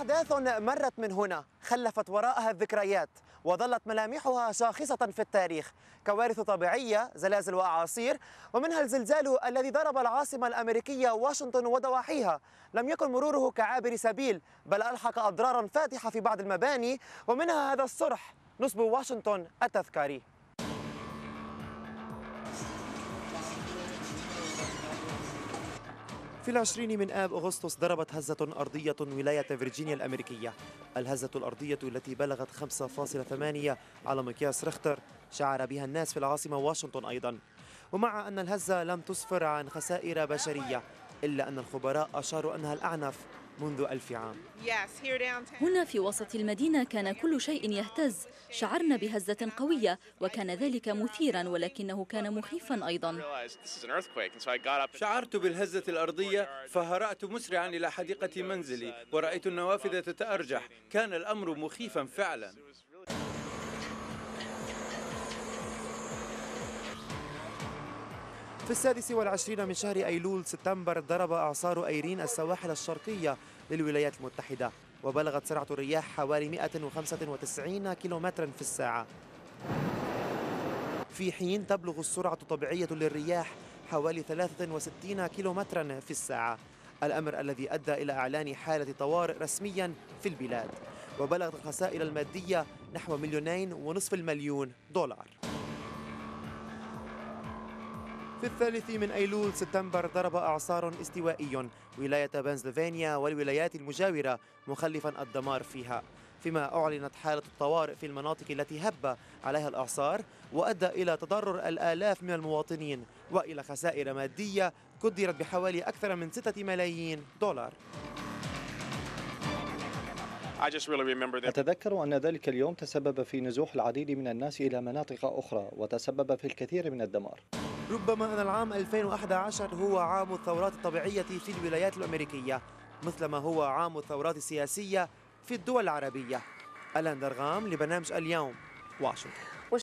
أحداث مرت من هنا خلفت وراءها الذكريات وظلت ملامحها شاخصة في التاريخ، كوارث طبيعية، زلازل وأعاصير، ومنها الزلزال الذي ضرب العاصمة الأمريكية واشنطن وضواحيها. لم يكن مروره كعابر سبيل، بل ألحق أضرارا فادحة في بعض المباني، ومنها هذا الصرح نصب واشنطن التذكاري. في 20 من آب أغسطس ضربت هزة أرضية ولاية فيرجينيا الأمريكية. الهزة الأرضية التي بلغت 5.8 على مقياس ريختر شعر بها الناس في العاصمة واشنطن أيضا. ومع أن الهزة لم تسفر عن خسائر بشرية، إلا أن الخبراء أشاروا أنها الأعنف منذ 1000 عام. هنا في وسط المدينة كان كل شيء يهتز، شعرنا بهزة قوية وكان ذلك مثيرا ولكنه كان مخيفا أيضا. شعرت بالهزة الأرضية فهرأت مسرعا إلى حديقة منزلي ورأيت النوافذ تتأرجح. كان الأمر مخيفا فعلا. في 26 من شهر أيلول سبتمبر ضرب إعصار أيرين السواحل الشرقية للولايات المتحدة، وبلغت سرعة الرياح حوالي 195 كيلومترا في الساعة، في حين تبلغ السرعة الطبيعية للرياح حوالي 63 كيلومترا في الساعة، الأمر الذي أدى إلى إعلان حالة طوارئ رسميا في البلاد. وبلغت الخسائر المادية نحو 2.5 مليون دولار. في 3 من أيلول سبتمبر ضرب إعصار استوائي ولاية بنسلفانيا والولايات المجاورة، مخلفا الدمار فيها، فيما أعلنت حالة الطوارئ في المناطق التي هب عليها الإعصار، وأدى إلى تضرر الآلاف من المواطنين وإلى خسائر مادية قدرت بحوالي أكثر من 6 ملايين دولار. أتذكر أن ذلك اليوم تسبب في نزوح العديد من الناس إلى مناطق أخرى وتسبب في الكثير من الدمار. ربما أن العام 2011 هو عام الثورات الطبيعية في الولايات الأمريكية، مثلما هو عام الثورات السياسية في الدول العربية. ألان درغام لبرنامج اليوم، واشنطن.